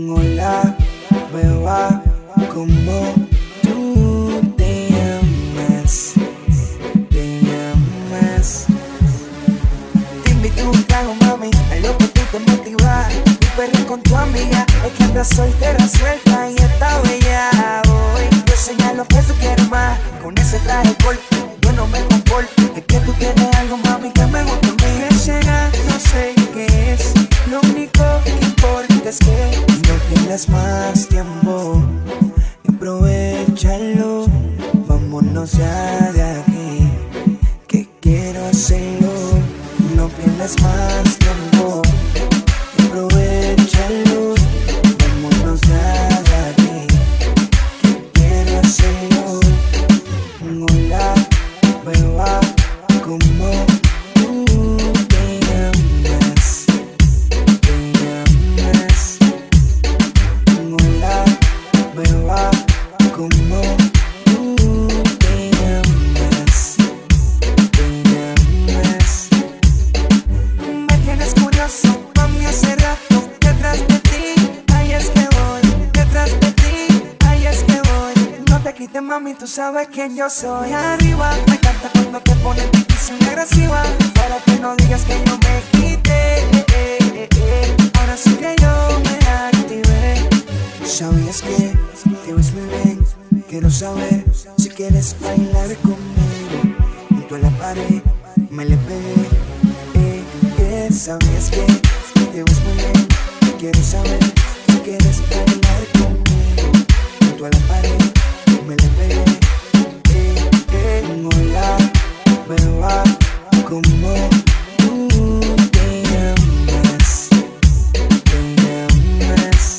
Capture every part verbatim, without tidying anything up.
Hola, beba, como tú te llamas, te llamas. Te invito a un trago, mami, a lo que tú te motivas. Mi perro con tu amiga, es que andas soltera, suelta y está bella. Hoy yo señalo que tú quieres más, con ese traje corto, yo no me comporto. Es que tú tienes algo, mami, que me gusta a mí. ¿Qué será? No sé qué es, lo único que importa es que no tienes más tiempo, aprovechalo, vámonos ya de aquí, que quiero hacerlo. No pierdas más tiempo, aprovechalo, vámonos ya de aquí, que quiero hacerlo. Hola, beba, como tú te llamas, te llamas. Hola, beba, como tú te llamas, te llamas. Me tienes curioso, mami, hace rato, detrás de ti, ahí es que voy, detrás de ti, ahí es que voy. No te quites, mami, tú sabes quién yo soy. Arriba, me encanta cuando te pones difícil y agresiva, para que no digas que yo me quité, eh, eh, eh, eh. Ahora sí que yo me activé. ¿Sabías que te ves muy bien? Quiero saber si quieres bailar conmigo. Junto a la pared me le pegué, eh, eh. ¿Sabías que te ves muy bien? Quiero saber si quieres bailar conmigo. Junto a la pared me le pegué, eh, eh. Hola, beba, como tú te llamas, te llamas.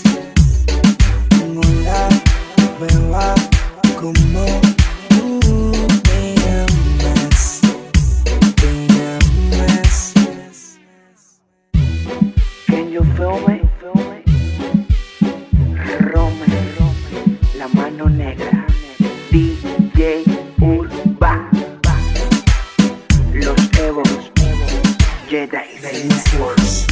Hola, beba, como tú te llamas, te llamas. Can you feel me? Rome, la mano negra, D J Urba, Los Evos, Jedi Force,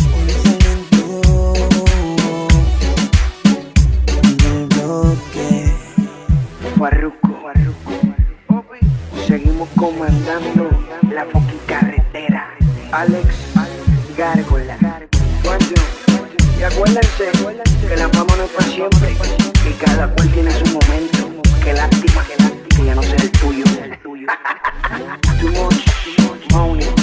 Farruko, seguimos comandando la fucking carretera. Alex Gárgola, y acuérdense que la fama no es para siempre y cada cual tiene su momento. Qué lástima que ya no sea el tuyo. Too much money.